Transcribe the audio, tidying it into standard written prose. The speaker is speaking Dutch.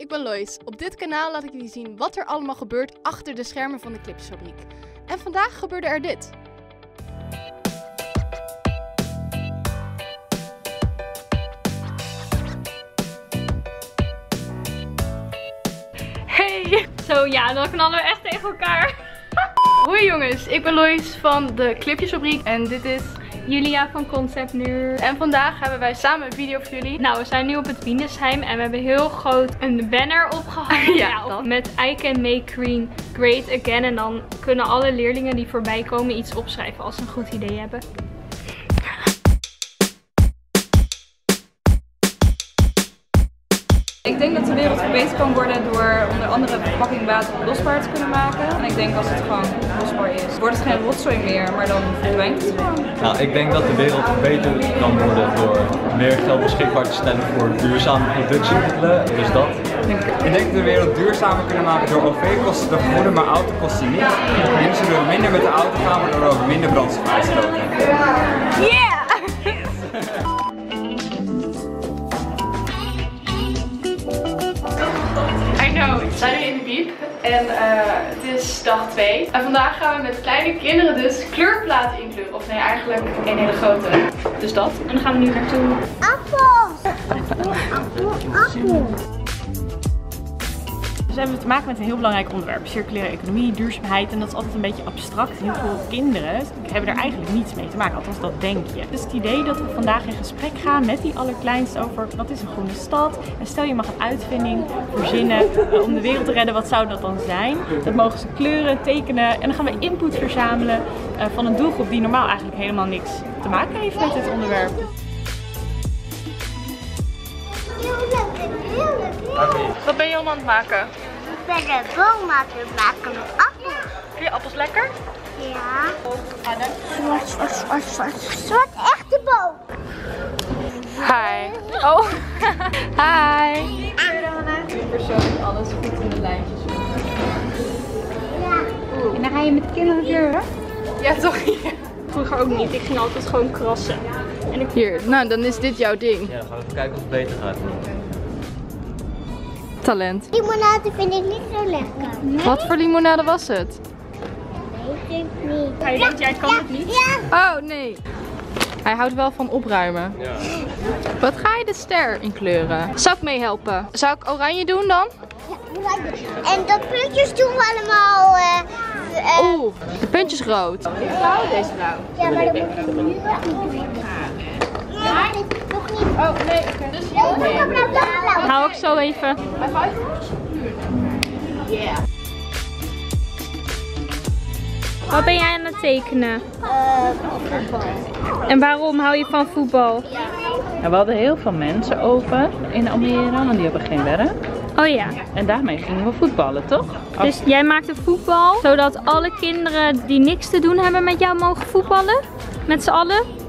ik ben Lois. Op dit kanaal laat ik jullie zien wat er allemaal gebeurt achter de schermen van de Clipjesfabriek. En vandaag gebeurde er dit. Hey! Zo ja, dan knallen we echt tegen elkaar. Hoi jongens, ik ben Lois van de Clipjesfabriek en dit is Julia van Concept Nu. En vandaag hebben wij samen een video voor jullie. Nou, we zijn nu op het Wienersheim en we hebben heel groot een banner opgehangen. Ja, met I can make green great again. En dan kunnen alle leerlingen die voorbij komen iets opschrijven als ze een goed idee hebben. Ik denk dat de wereld verbeterd kan worden door onder andere verpakking water losbaar te kunnen maken. En ik denk als het gewoon losbaar is, wordt het geen rotzooi meer, maar dan verdwijnt het gewoon. Nou, ik denk dat de wereld beter kan worden door meer geld beschikbaar te stellen voor duurzame productiemiddelen. Dus dat. Ik denk dat we de wereld duurzamer kunnen maken door OV-kosten te vergoeden, maar autokosten niet. Mensen zullen minder met de auto gaan, waardoor ook minder brandstof uitstoten. Yeah! We zijn nu in de biep en het is dag 2. En vandaag gaan we met kleine kinderen dus kleurplaten inkleuren. Of nee, eigenlijk een hele grote. Dus dat. En dan gaan we nu naartoe. Appels! Appel. Dus we hebben te maken met een heel belangrijk onderwerp. Circulaire economie, duurzaamheid. En dat is altijd een beetje abstract. Heel veel kinderen hebben er eigenlijk niets mee te maken. Althans, dat denk je. Dus het idee dat we vandaag in gesprek gaan met die allerkleinste over wat is een groene stad. En stel je mag een uitvinding verzinnen om de wereld te redden. Wat zou dat dan zijn? Dat mogen ze kleuren, tekenen. En dan gaan we input verzamelen van een doelgroep die normaal eigenlijk helemaal niks te maken heeft met dit onderwerp. Wat ben je allemaal aan het maken? Ik ben een boom aan het maken met appels. Vind je appels lekker? Ja. Zwart echte boom. Hi. Oh. Hi. Persoon alles goed in de lijntjes. Ja. En dan ga je met de kinderen kleuren? Ja, toch? Vroeger ook niet. Ik ging altijd gewoon krassen. En ik... Hier, nou dan is dit jouw ding. Ja, dan gaan we even kijken of het beter gaat. Talent. Limonade vind ik niet zo lekker. Wat voor limonade was het? Weet ik niet. Hij denkt, jij kan het niet. Ja. Oh nee. Hij houdt wel van opruimen. Ja. Wat ga je de ster in kleuren? Zou ik meehelpen? Zou ik oranje doen dan? En dat puntjes doen we allemaal. Oeh, de puntjes rood. Blauw, deze blauw. Ja, maar dat moet je nu nog niet. Ja, dit is nog niet. Oh nee, oké. Dus Blauw. Hou ik zo even. Yeah. Wat ben jij aan het tekenen? En waarom hou je van voetbal? Nou, we hadden heel veel mensen open in Almere, want die hebben geen werk. Oh ja. En daarmee gingen we voetballen, toch? Dus jij maakte voetbal, zodat alle kinderen die niks te doen hebben met jou mogen voetballen? Met z'n allen?